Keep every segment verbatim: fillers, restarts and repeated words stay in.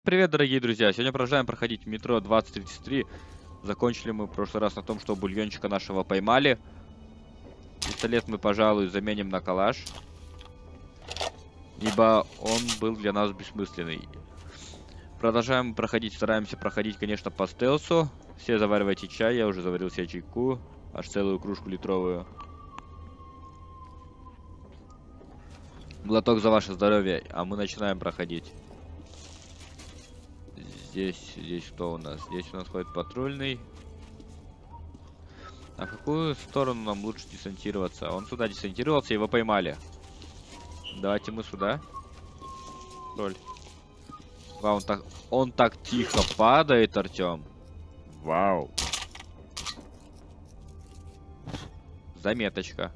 Привет, дорогие друзья! Сегодня продолжаем проходить метро двадцать тридцать три. Закончили мы в прошлый раз на том, что бульончика нашего поймали. Пистолет мы, пожалуй, заменим на калаш, ибо он был для нас бессмысленный. Продолжаем проходить, стараемся проходить, конечно, по стелсу. Все заваривайте чай, я уже заварил себе чайку, аж целую кружку литровую. Глоток за ваше здоровье, а мы начинаем проходить. Здесь, здесь кто у нас? Здесь у нас ходит патрульный. А в какую сторону нам лучше десантироваться? Он сюда десантировался, его поймали. Давайте мы сюда. Роль. Вау, он так, он так тихо падает, Артем. Вау. Заметочка.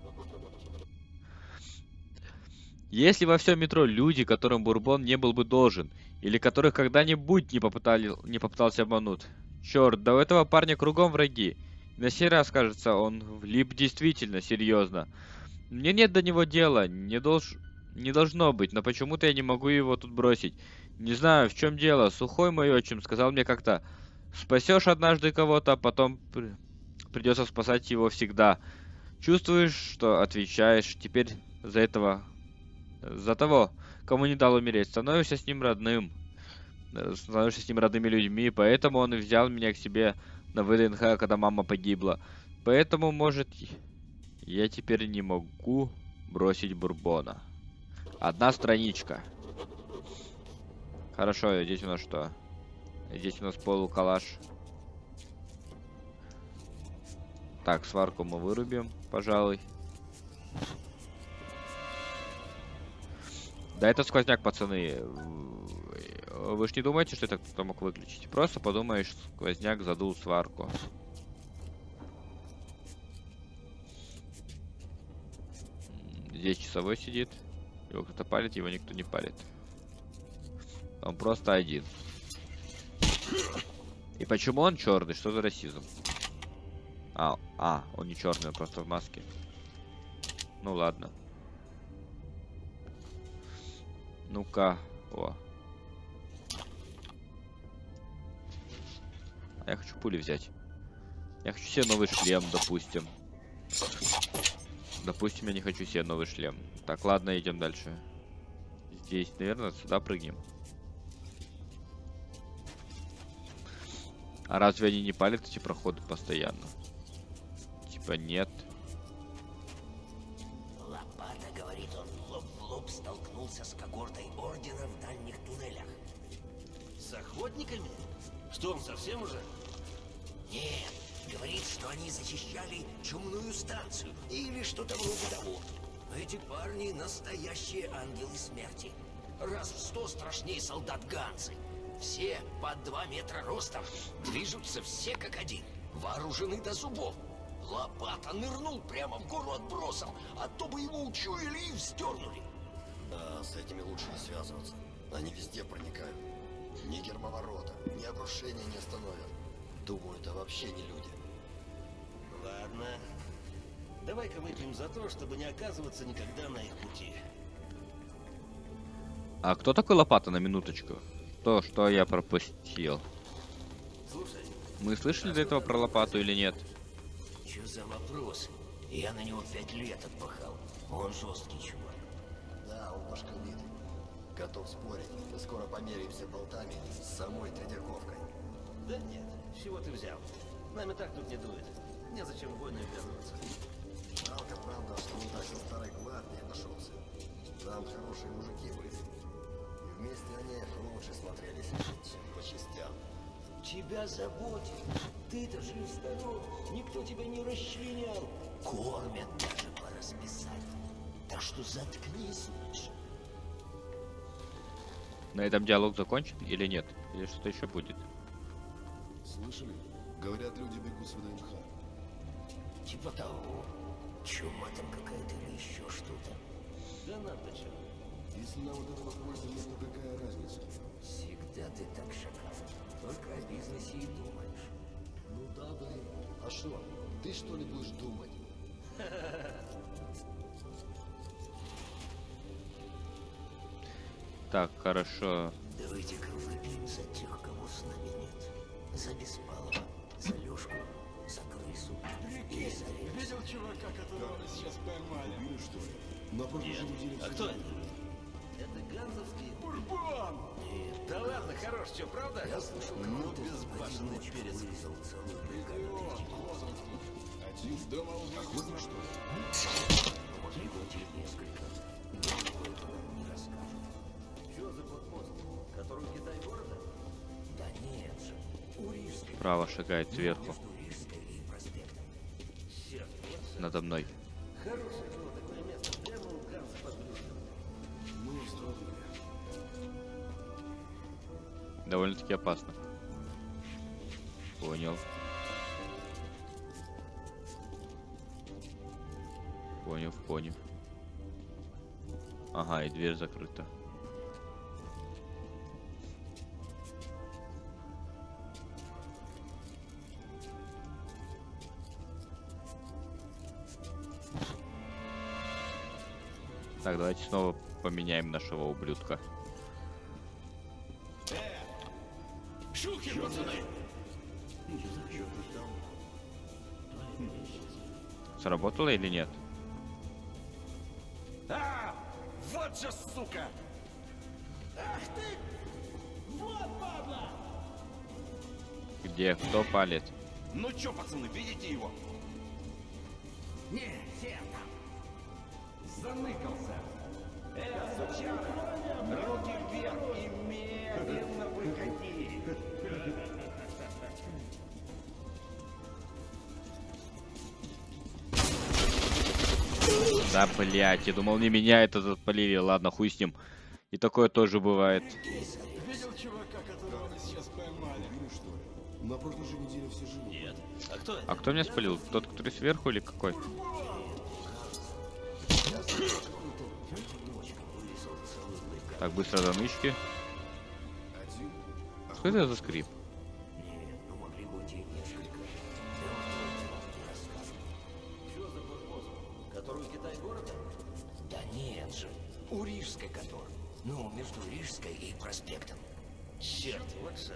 Если во всем метро люди, которым Бурбон не был бы должен, или которых когда-нибудь не, попытали, не попытался обмануть. Черт, да у этого парня кругом враги. На сей раз, кажется, он влип действительно серьезно. Мне нет до него дела, не, долж... не должно быть, но почему-то я не могу его тут бросить. Не знаю, в чем дело. Сухой мой отчим сказал мне как-то: спасешь однажды кого-то, а потом при... придется спасать его всегда. Чувствуешь, что отвечаешь теперь за этого... За того, кому не дал умереть, становишься с ним родным. Становишься с ним родными людьми, поэтому он и взял меня к себе на ВДНХ, когда мама погибла. Поэтому, может, я теперь не могу бросить Бурбона. Одна страничка. Хорошо, здесь у нас что? Здесь у нас полукалаш. Так, сварку мы вырубим, пожалуй. Да это сквозняк, пацаны. Вы ж не думаете, что это кто-то мог выключить? Просто подумаешь, сквозняк задул сварку. Здесь часовой сидит. Его кто-то палит, его никто не палит. Он просто один. И почему он черный? Что за расизм? А, а, он не черный, он просто в маске. Ну ладно. Ну-ка, о. А я хочу пули взять. Я хочу себе новый шлем, допустим. Допустим, я не хочу себе новый шлем. Так, ладно, идем дальше. Здесь, наверное, сюда прыгнем. А разве они не палят эти проходы постоянно? Типа нет. Лопата, говорит он, лоб в лоб столкнулся с когортой ордена в дальних туннелях. С охотниками? Что, он совсем уже? Нет, говорит, что они зачищали чумную станцию или что-то вроде того. Эти парни настоящие ангелы смерти. Раз в сто страшнее солдат Ганзы. Все под два метра ростом, движутся все как один, вооружены до зубов. Лопата нырнул прямо в гору отбросом, а то бы его учуяли и вздернули. Да, с этими лучше не связываться. Они везде проникают. Ни гермоворота, ни обрушения не остановят. Думаю, это вообще не люди. Ладно. Давай-ка выпьем за то, чтобы не оказываться никогда на их пути. А кто такой Лопата, на минуточку? То, что я пропустил. Слушай, Мы слышали до этого про Лопату или нет? Че за вопрос? Я на него пять лет отпахал. Он жесткий чувак. Да, он башковитый. Готов спорить, мы скоро померяемся болтами с самой Тредяковкой. да нет, с чего ты взял? Нами так тут не дует. Незачем в войну ввязываться. Жалко, правда, что он так со старой гвардией нашелся. Там хорошие мужики были. И вместе они лучше смотрелись, чем по частям. Тебя заботит. Ты-то жив-здоров. Никто тебя не расчленял. Кормят даже по расписанию. Так что заткнись лучше. На этом диалог закончен или нет? Или что-то еще будет? Слышали? Говорят, люди бегут с ВДНХ. Типа того. Чума там какая-то или еще что-то. Да нам-то чё? Если нам от этого польза нет, то какая разница? Всегда ты так, Шакал. Только о бизнесе и думаешь. Ну да, да. А что? Ты что ли будешь думать? Так, хорошо. Давайте-ка выпьем за Похоже, видели А все кто живые. это? Это ганзовский бурбон! Да ладно, хорош, что, правда? Я слышал, Ну, кого-то безбашенный перец. вырезал целую бригаду Идиот, третьих. вот он кто. Один думал, охотно, что ли? Но могли бы быть несколько. Никто этого не расскажет. Что за подпост? Который Китай города? Да нет же. У Рижской. Право шагает сверху. Между Рижской и проспектом. Черт, вот Надо мной. хорошее было такое место. Прямо у ганза под брюхом. Мы вздрогнули. Довольно-таки опасно. Понял. Понял, понял. Ага, и дверь закрыта. Так, давайте снова поменяем нашего ублюдка. Шухи, пацаны! Сработало или нет? А, вот же сука! Ах ты! Вот падла! Где? Кто палит? Ну чё, пацаны, видите его? Не, все там. Заныкался! Э, сучара! Руки вверх и медленно выходи! Да, блять, я думал, не меня это запалили. Ладно, хуй с ним. И такое тоже бывает. Видел чувака, которого мы сейчас поймали? Видели, что ли? На прошлой же неделе все живые. Нет. А кто это? А кто меня спалил? Тот, который сверху или какой? Так, быстро до нычки. Один. Что это за скрип? Нет, ну могли быть и несколько. Мертвые не расскажут. Что за подпост? Который Китай города? Да нет же. У Рижской который. Ну, между Рижской и проспектом. Черт, вот же.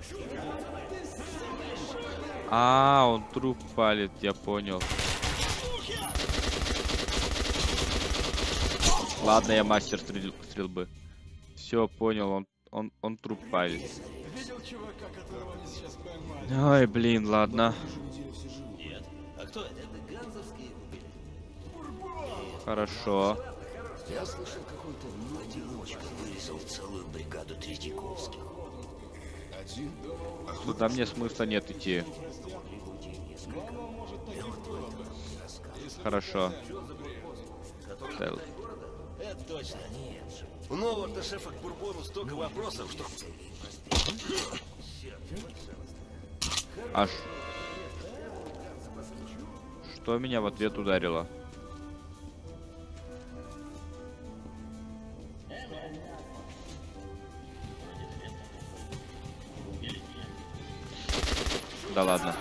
А, он труп палит, я понял. Ладно, я мастер стрель... стрельбы. Все, понял, он, он, он труп палит. Видел чувака, которого мы сейчас поймали? Ай, блин, ладно. На прошлой же неделе все живые. Нет. А кто это? Это ганзовские убили. Хорошо. Я слышал, какой-то ну, одиночка вырезал целую бригаду Третьяковских. Один. Туда мне смысла нет идти. Могли быть и несколько. Но, может, так и было бы. Хорошо. Который Да. Китай города? Это точно. Нет же. У нового-то шефа к Бурбону столько вопросов, что... Аж. Что меня в ответ ударило? Да ладно.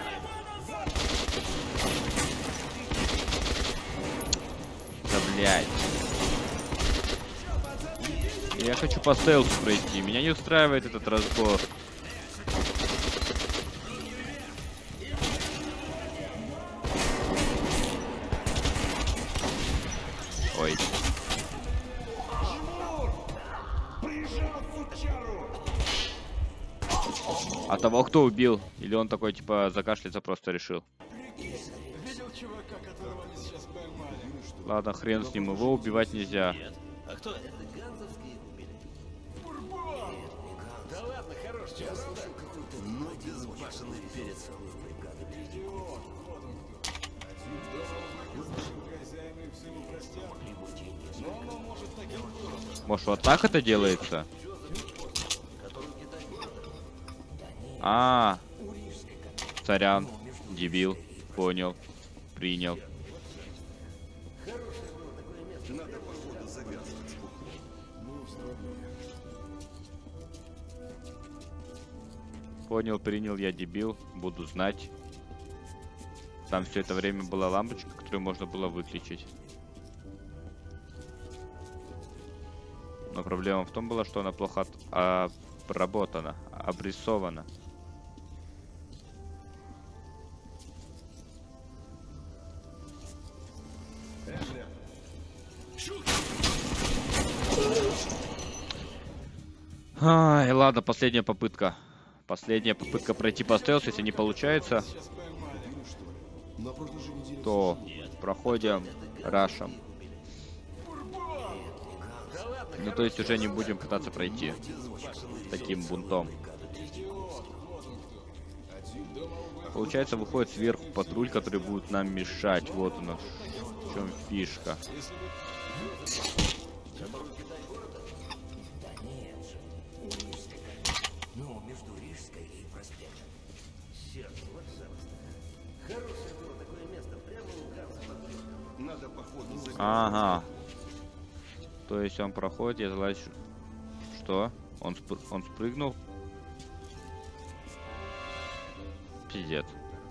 Да блядь. Я хочу по стелсу пройти. Меня не устраивает этот разбор. Ой. А того кто убил? Или он такой, типа, закашляться просто решил? Видел чувака, которого мы сейчас поймали? Ладно, хрен с ним, его убивать нельзя. Нет. А кто это? Это ганзовские убили. Да ладно, хорош, чё, правда? Ну, безбашенный перец. Целую бригаду Третьяковских. Хозяина и всему простят. Могли быть и несколько. Но, но, может, так и было бы. Может, вот так это делается? Который Китай города? А, У Рижской который. сорян, дебил, понял, принял. Понял, принял, я дебил, буду знать. Там все это время была лампочка, которую можно было выключить. Но проблема в том была, что она плохо от- обработана, обрисована. Ай, ладно, последняя попытка. Последняя попытка пройти по стелсу. Если не получается, На прошлой же неделе то проходим рашем. Ну, то есть уже не будем пытаться пройти таким бунтом. Получается, выходит сверху патруль, который будет нам мешать. Вот у нас в чем фишка. Ну, между Рижской и проспектом. Черт, вот жалость. Хорошее было такое место, прямо у Ганса. Надо походу за... Ага. То есть он проходит, я залазь... Что? Он, спр... он спрыгнул? Пиздец.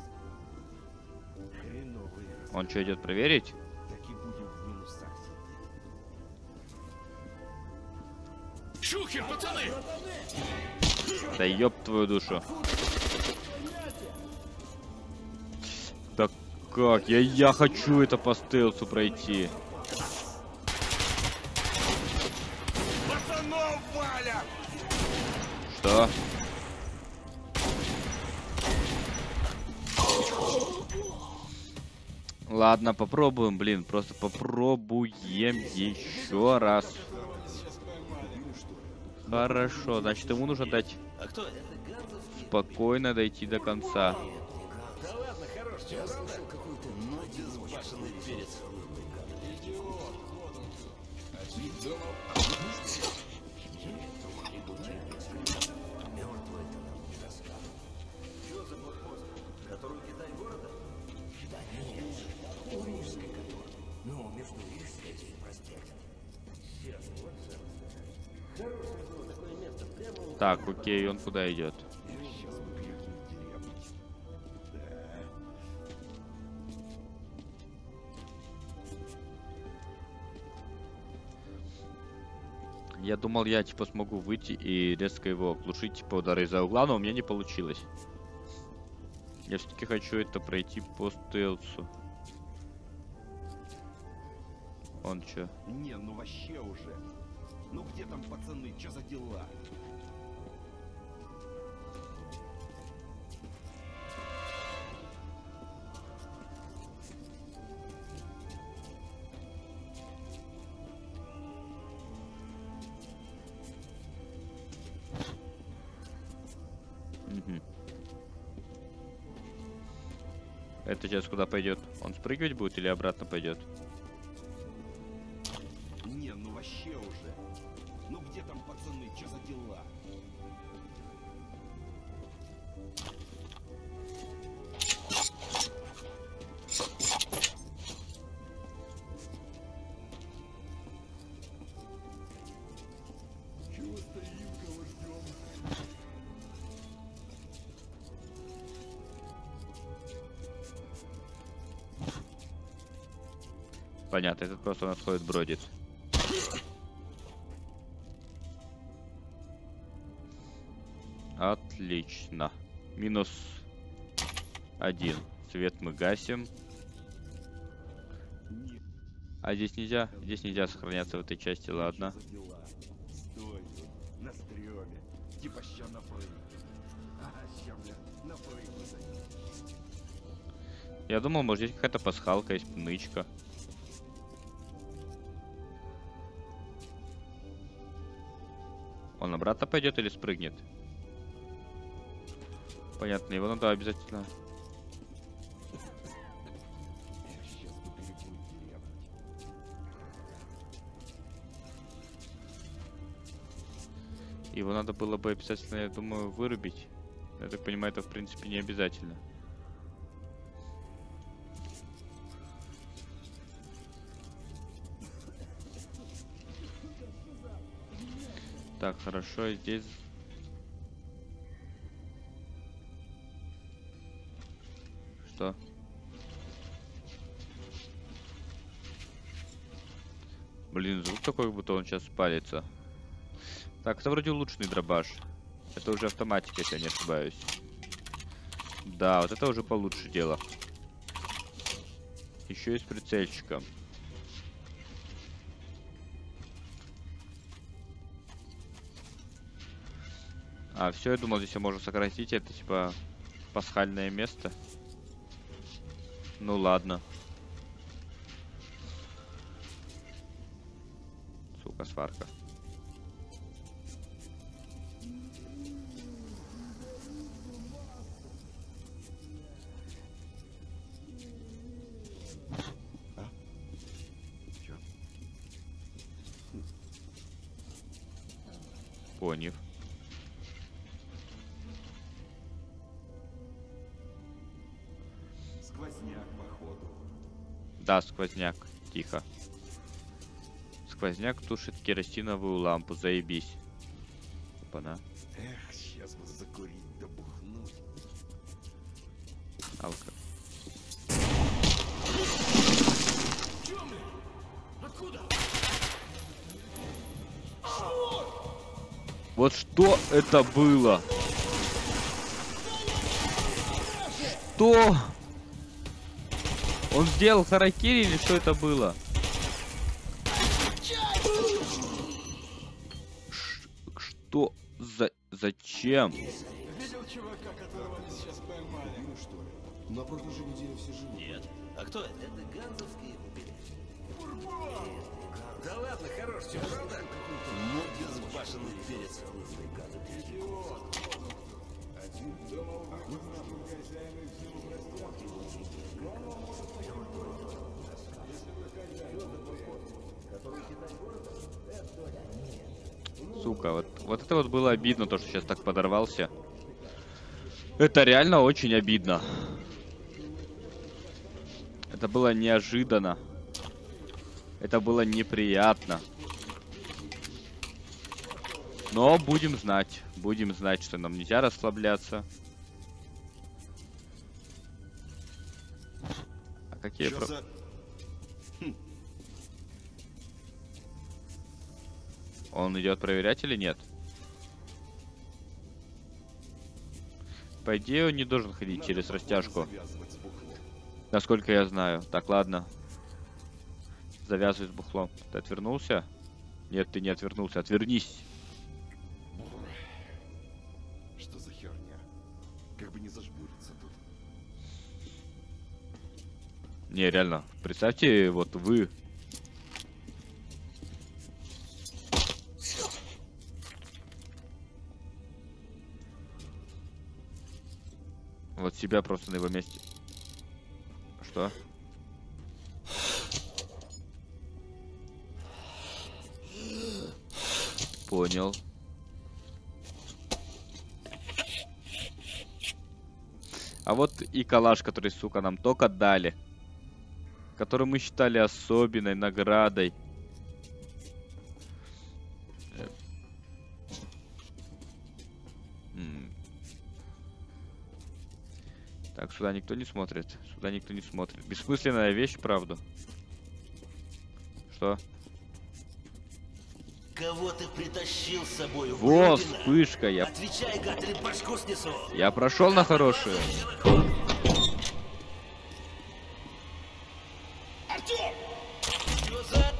Хреновый. Он что, идет проверить? Так и будем в минусах. Шухер, пацаны! Да ёб твою душу. Да как? Я, я хочу это по стелсу пройти. Пацанов валят! Что? Ладно, попробуем, блин, просто попробуем еще раз. Хорошо, значит, ему нужно дать А кто это? спокойно дойти до конца. Да ладно, хорош, чего правда? Ну, безбашенный перец. Что за блокпост? Который у Китай города? Да нет, у Рижской который. Ну, между Рижской и проспектом. Черт, вот жалость. Хорошее было такое место, прямо у... Так, окей, он куда идет? Сейчас выглядит деревню. Я думал, я типа смогу выйти и резко его оглушить, типа удары из-за угла, но у меня не получилось. Я все-таки хочу это пройти по стелсу. Он чё? Не, ну вообще уже. Ну где там пацаны, что за дела? Мгм. Это сейчас куда пойдет? Он спрыгивать будет или обратно пойдет? Не, ну вообще уже. Ну где там пацаны, что за дела? Чего стоим, кого ждем? Понятно, этот просто у нас ходит, бродит. Отлично. Минус один. Свет мы гасим. Не, А здесь нельзя? Здесь нельзя сохраняться в этой части, ладно. что за дела? Стой тут, на стреме. Типа ща напрыгну. Ага, ща, бля, напрыгну за ним. Я думал, может здесь какая-то пасхалка есть, нычка. Он обратно пойдет или спрыгнет? Понятно, его надо обязательно. Сейчас бы перепуть деревню. Его надо было бы обязательно, я думаю, вырубить. Я так понимаю, это в принципе не обязательно. Так, хорошо, здесь... Что? Блин, звук такой, как будто он сейчас спалится. Так, это вроде улучшенный дробаш. Это уже автоматика, если я не ошибаюсь. Да, вот это уже получше дело. Еще и с прицельчиком. А, все, я думал, здесь я могу сократить. Это типа пасхальное место. Ну ладно. Сука, сварка. Понял. Сквозняк, походу. Да, сквозняк. Тихо. Сквозняк тушит керосиновую лампу. Заебись. Опа-на. Эх, сейчас бы закурить да бухнуть. Алка. Вот что это было? Что? Он сделал харакири или что это было? Ш что? За зачем? Видел чувака, которого они сейчас поймали? Ну что ли? На прошлой же неделе все живут. Нет. А кто это? Это ганзовские убили. Да ладно, хорош, все, правда? Ну, безбашенный перец. Сука, вот, вот это вот было обидно, то, что сейчас так подорвался. Это реально очень обидно. Это было неожиданно. Это было неприятно. Но будем знать. Будем знать, что нам нельзя расслабляться. А какие... Чё Про... за... Он идет проверять или нет? По идее, он не должен ходить через растяжку. Завязывать с бухлом. Насколько я знаю. Так, ладно. Завязывай с бухлом. Ты отвернулся? Нет, ты не отвернулся. Отвернись. Что за херня? Как бы не зажмуриться тут. Не, реально. Представьте, вот вы... Вот себя просто на его месте. Что? Понял. А вот и калаш, который, сука, нам только дали. Который мы считали особенной наградой. М. Так, сюда никто не смотрит. Сюда никто не смотрит. Бессмысленная вещь, правда. Что? Кого ты притащил с собой? Во, Уродина? вспышка, я... Отвечай, гад, или башку снесу. Я прошел на хорошую. Артём! Что за...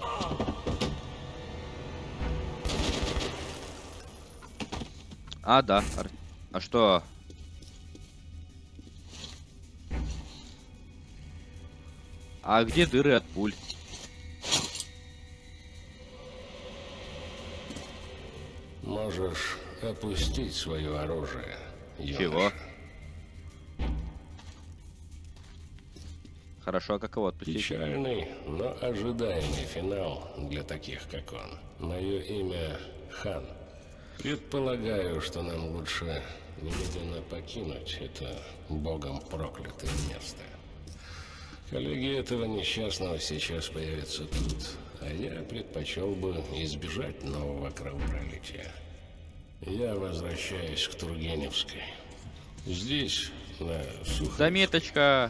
А, да. Ар- А что? А где дыры от пуль? Можешь опустить свое оружие. Чего? юноша. Хорошо, а каково отпустить? Печальный, но ожидаемый финал для таких, как он. Мое имя Хан. Предполагаю, что нам лучше немедленно покинуть это богом проклятое место. Коллеги этого несчастного сейчас появятся тут, а я предпочел бы избежать нового кровопролития. Я возвращаюсь к Тургеневской. Здесь, на Суховской. Заметочка.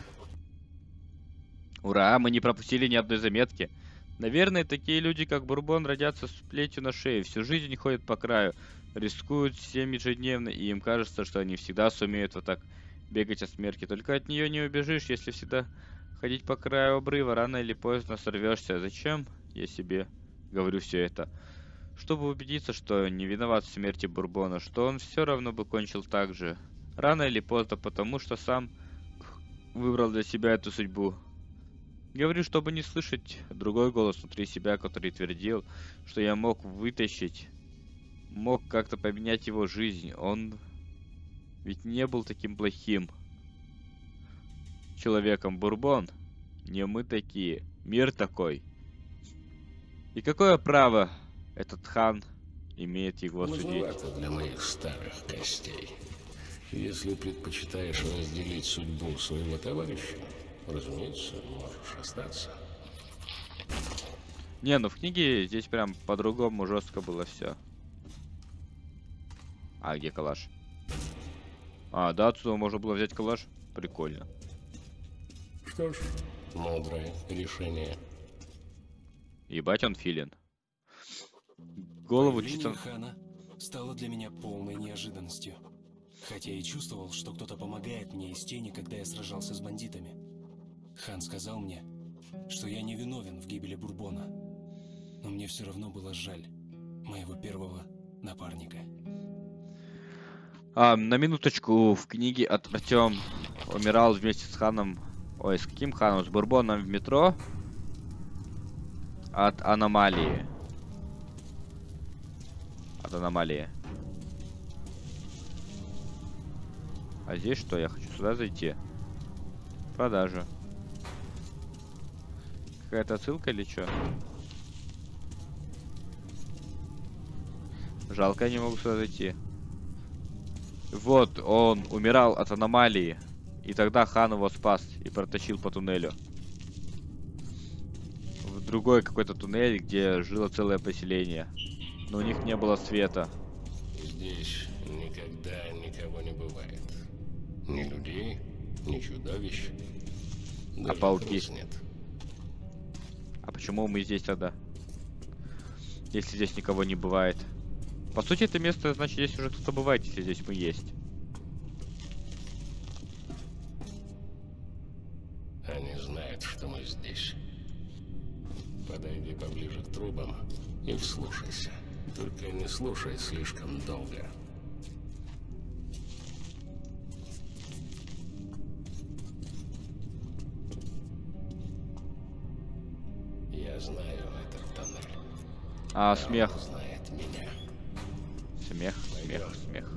Ура, мы не пропустили ни одной заметки. Наверное, такие люди, как Бурбон, родятся с плетью на шее, всю жизнь ходят по краю, рискуют всем ежедневно, и им кажется, что они всегда сумеют вот так бегать от смерти. Только от нее не убежишь, если всегда ходить по краю обрыва, рано или поздно сорвешься. Зачем я себе говорю все это? чтобы убедиться, что не виноват в смерти Бурбона, что он все равно бы кончил так же, рано или поздно, потому что сам выбрал для себя эту судьбу. Говорю, чтобы не слышать другой голос внутри себя, который твердил, что я мог вытащить, мог как-то поменять его жизнь. Он ведь не был таким плохим человеком. Бурбон, не мы такие, мир такой. И какое право этот хан имеет его судить? Маловато для моих старых костей. Если предпочитаешь разделить судьбу своего товарища, разумеется, можешь остаться. Не, ну в книге здесь прям по-другому жестко было все. А где калаш? А, да, отсюда можно было взять калаш. Прикольно. Что ж, мудрое решение. Ебать, он филин. Голову Появление чисто... Хана стало для меня полной неожиданностью. Хотя и чувствовал, что кто-то помогает мне из тени, когда я сражался с бандитами. Хан сказал мне, что я не виновен в гибели Бурбона. Но мне все равно было жаль моего первого напарника. А, на минуточку, в книге от Артем умирал вместе с ханом... Ой, с каким ханом? С Бурбоном в метро. От аномалии. От аномалии. А здесь что? Я хочу сюда зайти. Продажа. Какая-то отсылка или что? Жалко, я не могу сюда зайти. Вот, он умирал от аномалии. И тогда хан его спас и протащил по туннелю. В другой какой-то туннель, где жило целое поселение. Но у них не было света. Здесь никогда никого не бывает. Ни людей, ни чудовищ. А Даже пауки? крыс нет. А почему мы здесь тогда? Если здесь никого не бывает. По сути, это место, значит, здесь уже кто-то бывает, если здесь мы есть. Они знают, что мы здесь. Подойди поближе к трубам и вслушайся. Только не слушай слишком долго. Я знаю этот тоннель. А, А смех. он знает меня. Смех, смех, смех.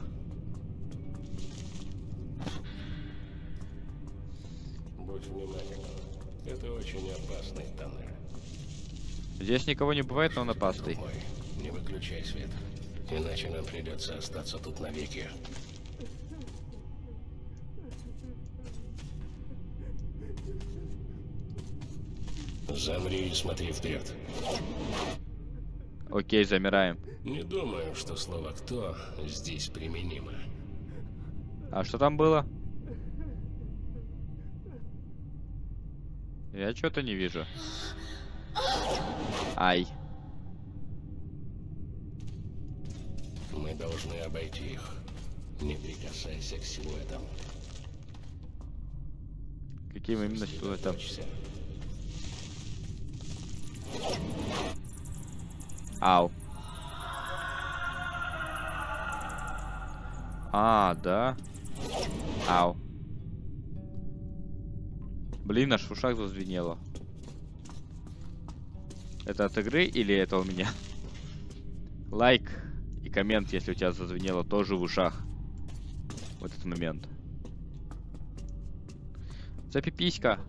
Будь внимателен. Это очень опасный тоннель. Здесь никого не бывает, но он опасный. Друг мой, не выключай свет. Иначе нам придется остаться тут навеки. Замри и смотри вперед. Окей, замираем. Не думаю, что слово «кто» здесь применимо. А что там было? Я что-то не вижу. Ай. Мы должны обойти их. Не прикасайся к силуэтам. Каким именно силуэтом? Сосредоточься. Ау. А, да. Ау. Блин, аж в ушах зазвенело. Это от игры или это у меня? Лайк и коммент, если у тебя зазвенело тоже в ушах в этот момент. Запиписька.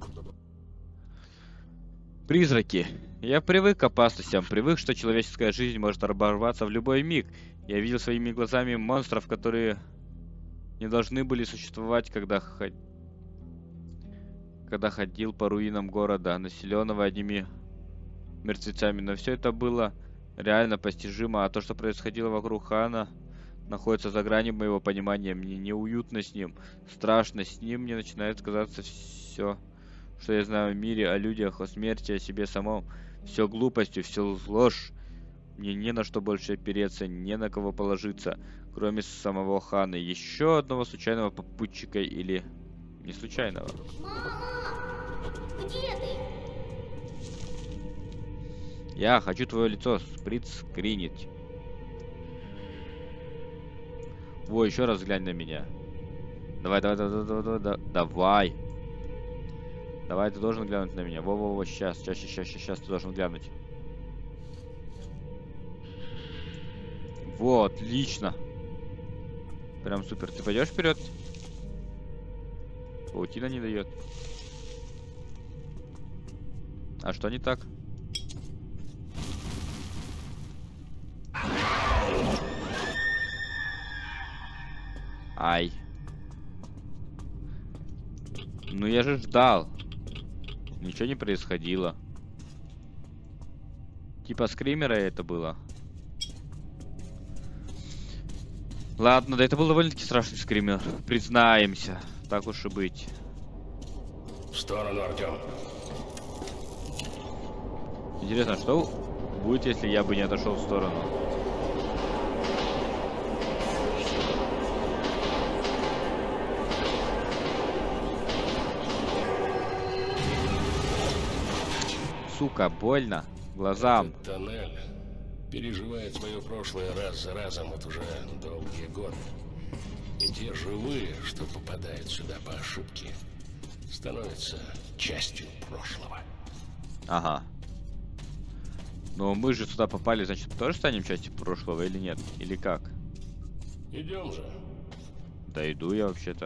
Призраки. Я привык к опасностям, привык, что человеческая жизнь может оборваться в любой миг. Я видел своими глазами монстров, которые не должны были существовать, когда, ход... когда ходил по руинам города, населенного одними мертвецами. Но все это было реально постижимо, а то, что происходило вокруг хана, находится за гранью моего понимания. Мне неуютно с ним, страшно с ним, мне начинает казаться все, что я знаю о мире, о людях, о смерти, о себе самом. Все глупостью, все ложь. Мне не на что больше опереться, не на кого положиться, кроме самого хана. Еще одного случайного попутчика или не случайного. Мама! Где ты? Я хочу твое лицо спринт-скринить. Во, еще раз глянь на меня. Давай, давай, давай, давай, давай, давай. Давай. Давай, ты должен глянуть на меня. Во-во-во, сейчас, сейчас, сейчас, сейчас ты должен глянуть. Во, отлично. Прям супер. Ты пойдешь вперед? Паутина не дает. А что не так? Ай. Ну я же ждал. Ничего не происходило. Типа скримера это было. Ладно, да это был довольно-таки страшный скример. Признаемся. Так уж и быть. В сторону, Артем. Интересно, что будет, если я бы не отошел в сторону? Сука, больно. Глазам. Этот тоннель переживает свое прошлое раз за разом вот уже долгие годы. И те живые, что попадают сюда по ошибке, становятся частью прошлого. Ага. Но мы же сюда попали, значит, тоже станем частью прошлого или нет? Или как? Идем же. Да иду я вообще-то.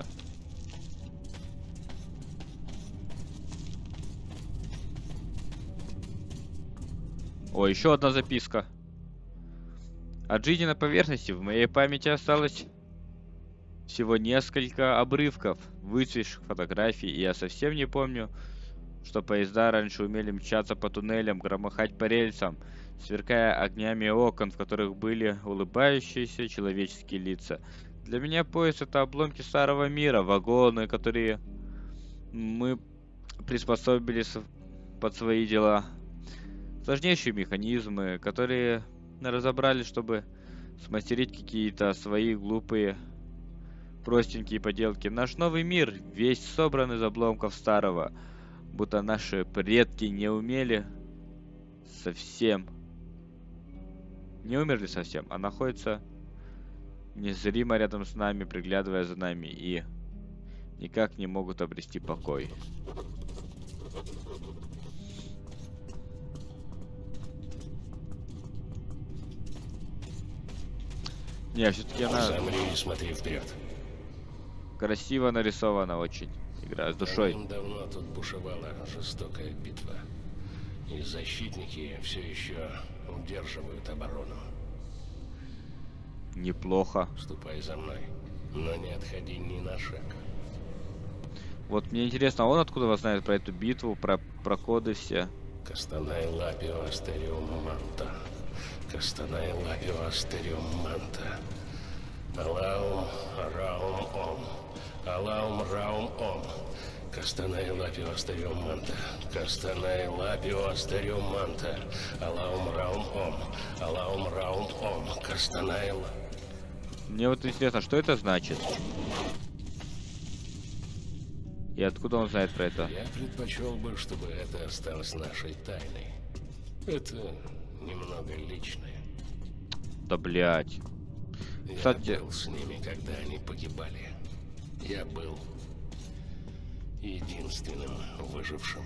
О, еще одна записка. От жизни на поверхности в моей памяти осталось всего несколько обрывков, выцветших фотографий, и я совсем не помню, что поезда раньше умели мчаться по туннелям, громыхать по рельсам, сверкая огнями окон, в которых были улыбающиеся человеческие лица. Для меня поезд — это обломки старого мира, вагоны, которые мы приспособили под свои дела. Сложнейшие механизмы, которые разобрали, чтобы смастерить какие-то свои глупые, простенькие поделки. Наш новый мир весь собран из обломков старого, будто наши предки не умели совсем, не умерли совсем, а находятся незримо рядом с нами, приглядывая за нами, и никак не могут обрести покой. Не, все-таки она Замри и смотри вперед. красиво нарисована очень. Игра с душой. Давно тут бушевала жестокая битва. И защитники все еще удерживают оборону. Неплохо. Ступай за мной, но не отходи ни на шаг. Вот мне интересно, он откуда знает про эту битву, про, про коды все? Кастанай лапио астериум манта. Кастанай лапио астериум манта. Алаум раум ом. Алаум раум ом. Кастанай лапио астериум манта. Кастанай лапио астериум манта. Алаум раум ом. Алаум раум ом. Кастанай ла... Мне вот интересно, что это значит? И откуда он знает про это? Я предпочел бы, чтобы это осталось нашей тайной. Это немного личное. Да блять. Я Кстати, был с ними, когда они погибали. Я был единственным выжившим.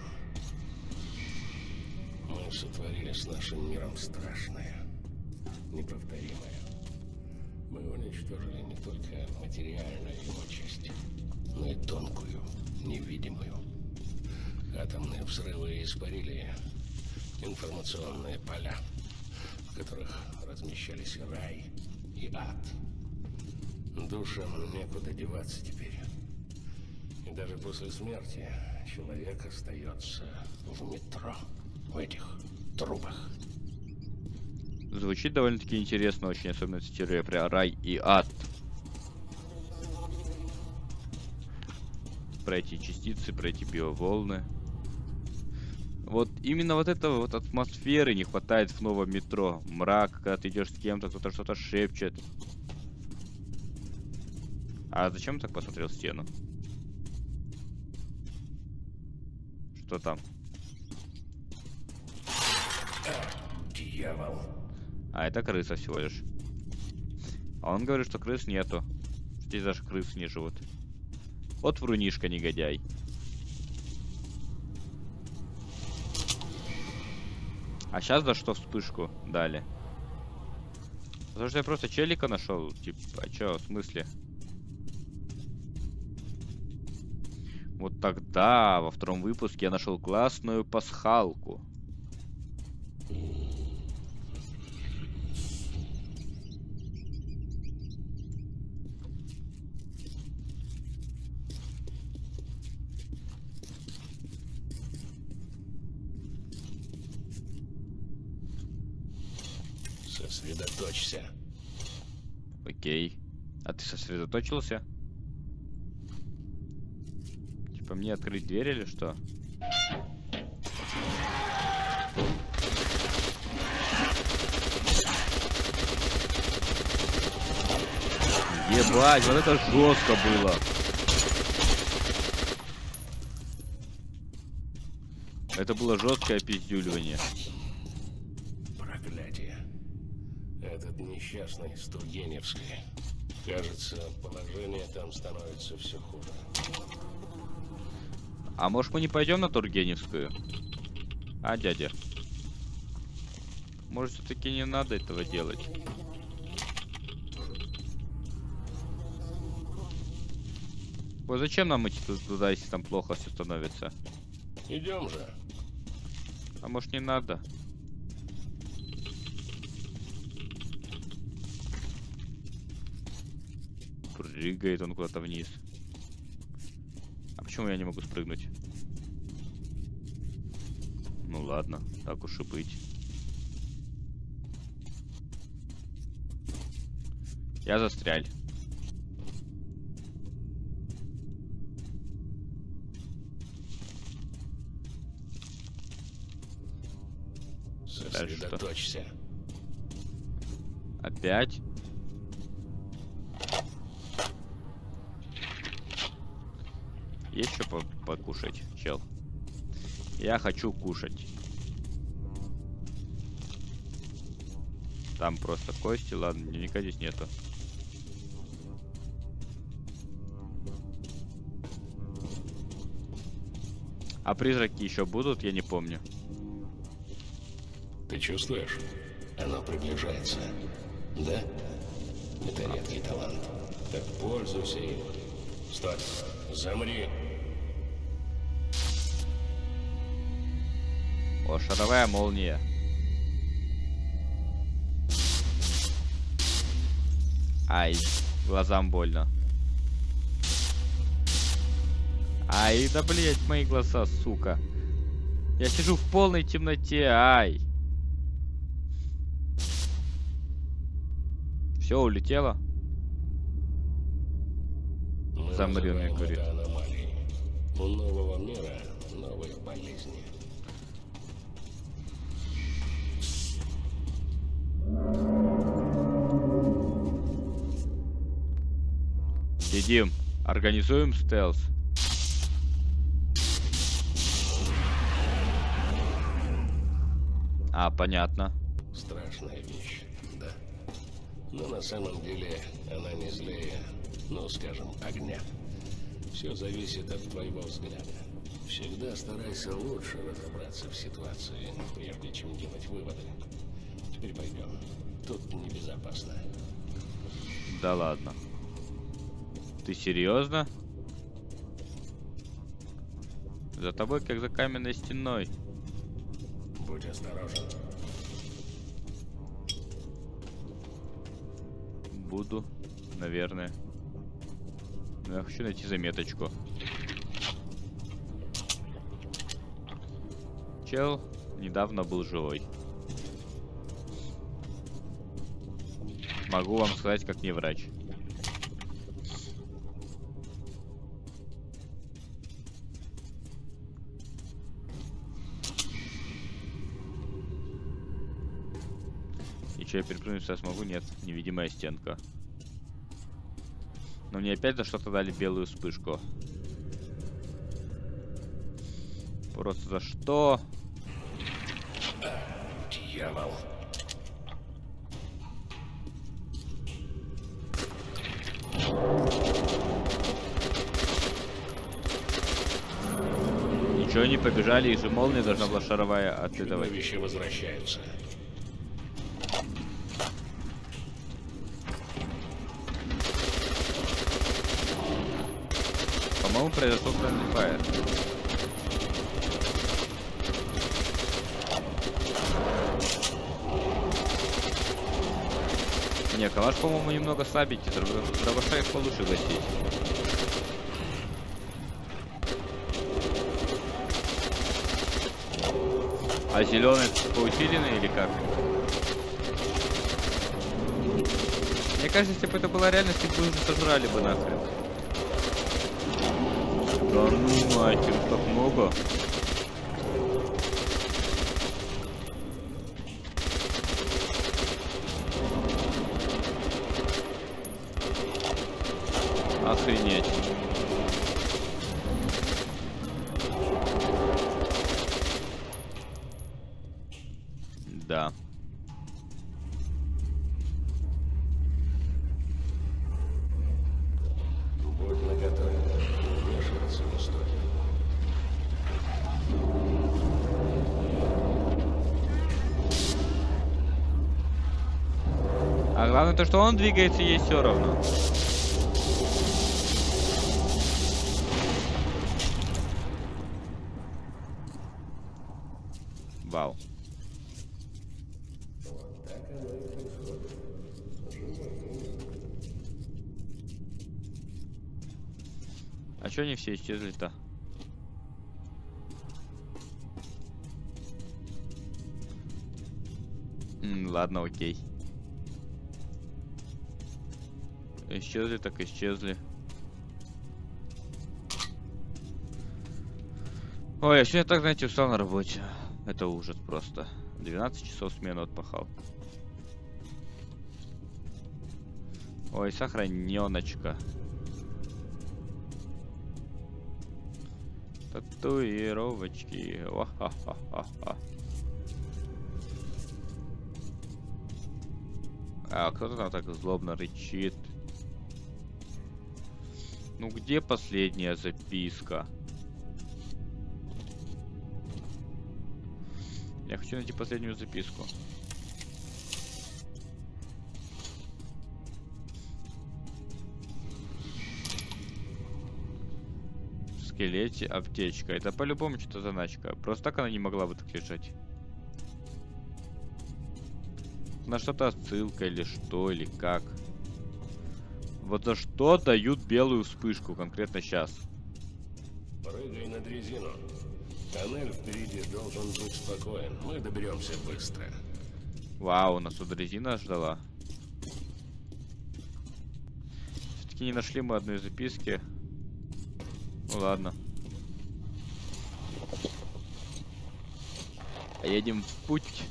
Мы сотворили с нашим миром страшное, неповторимое. Мы уничтожили не только материальную его часть, но и тонкую, невидимую. Атомные взрывы испарили информационные поля, в которых размещались и рай, и ад. Душам некуда деваться теперь. И даже после смерти человек остается в метро, в этих трубах. звучит довольно-таки интересно, очень, особенно цитируя про рай и ад. Про эти частицы, про эти биоволны. Вот именно вот этого вот атмосферы не хватает в новом метро. Мрак, когда ты идешь с кем-то, кто-то что-то шепчет. А зачем так посмотрел стену? Что там? Дьявол. А это крыса всего лишь. А он говорит, что крыс нету. Здесь даже крысы не живут. Вот врунишка, негодяй. А сейчас за что вспышку дали? Потому что я просто челика нашел. Типа, а чё, в смысле? Вот тогда, во втором выпуске, я нашел классную пасхалку. Сосредоточься. Окей. А ты сосредоточился? Типа мне открыть дверь или что? Ебать, вот это жестко было. Это было жесткое пиздюливание. Проклятие. Этот несчастный Стургеневский. Кажется, положение там становится все хуже. А может мы не пойдем на Тургеневскую? А, дядя? Может все-таки не надо этого делать? Ой, зачем нам идти туда, если там плохо все становится? Идем же. А может не надо? Прыгает он куда-то вниз. А почему я не могу спрыгнуть? Ну ладно, так уж и быть. Я застряль. Сосредоточься. Опять? Есть что по покушать, чел? Я хочу кушать. Там просто кости, ладно, дневника здесь нету. А призраки еще будут, я не помню. Ты чувствуешь? Оно приближается. Да? Это редкий талант. Так пользуйся им. Стой. Замри. О, шаровая молния. Ай, глазам больно. Ай, да блять, мои глаза, сука. Я сижу в полной темноте, ай. Все, улетело. Мы Замри, он мне говорит. это аномалией. У нового мира новые болезни. Сидим, организуем стелс. А, понятно. Страшная вещь, да. Но на самом деле она не злее, ну, скажем, огня. Все зависит от твоего взгляда. Всегда старайся лучше разобраться в ситуации, прежде чем делать выводы. Теперь пойдем. Тут небезопасно. Да ладно. Ты серьезно? За тобой как за каменной стеной. Будь осторожен. Буду, наверное. Но я хочу найти заметочку. Чел недавно был живой. Могу вам сказать, как не врач. И что, я перепрыгнуть сюда смогу? Нет, невидимая стенка. Но мне опять за что-то дали белую вспышку. Просто за что? Ничего, не побежали, их же молния должна была шаровая отлетывать. Чудовища возвращаются. По-моему, произошел friendly fire. Не, калаш, по-моему, немного слабить, дробаша их получше гасить. А зеленый поусиленный или как? Мне кажется, если бы это была реальность, их бы уже сожрали бы нахрен. Да ну нахер, так много. Охренеть. Да. Будь наготове. Вмешиваться не стоит. А главное то, что он двигается, ей все равно. Вау. А чё они все исчезли-то? Ладно, окей. Исчезли, так исчезли. Ой, я сегодня так, знаете, устал на работе. Это ужас просто. двенадцать часов смену отпахал. Ой, сохраненочка. Татуировочки. Ва-ха-ха-ха-ха. А кто-то там так злобно рычит. Ну где последняя записка? Я хочу найти последнюю записку. В скелете аптечка. Это по-любому что-то заначка. Просто так она не могла бы так лежать. На что-то отсылка или что, или как. Вот за что дают белую вспышку конкретно сейчас? Прыгай на дрезину. Тоннель впереди должен быть спокоен. Мы доберемся быстро. Вау, нас тут резина ждала. Все-таки не нашли мы одной записки. Ну ладно. Поедем в путь.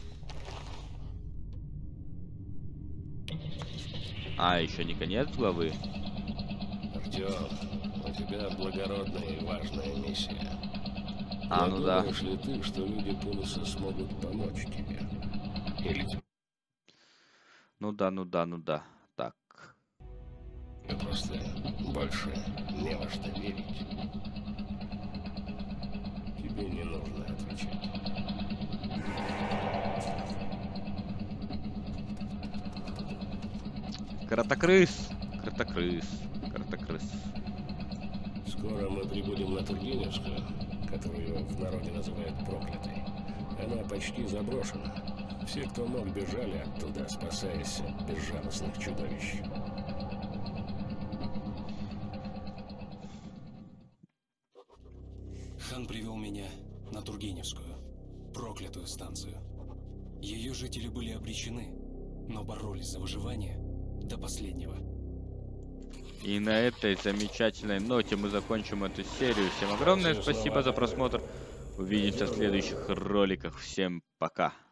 А, еще не конец главы. Артём, у тебя благородная и важная миссия. А, Но ну да. думаешь ли ты, что люди Пулуса смогут помочь тебе? Или тебе Ну да, ну да, ну да. Так. просто больше не во что верить? Тебе не нужно отвечать. Кротокрыс. Кротокрыс. Кротокрыс. Скоро мы прибудем на Тургеневскую, которую в народе называют проклятой. Она почти заброшена. Все, кто мог, бежали оттуда, спасаясь от безжалостных чудовищ. Хан привел меня на Тургеневскую, проклятую станцию. Ее жители были обречены, но боролись за выживание до последнего. И на этой замечательной ноте мы закончим эту серию. Всем огромное спасибо за просмотр. Увидимся в следующих роликах. Всем пока.